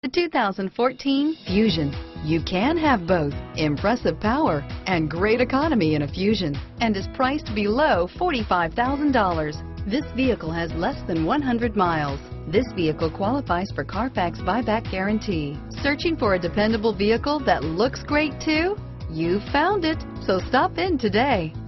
The 2014 Fusion. You can have both impressive power and great economy in a Fusion, and is priced below $45,000. This vehicle has less than 100 miles. This vehicle qualifies for Carfax buyback guarantee. Searching for a dependable vehicle that looks great too? You found it, so stop in today.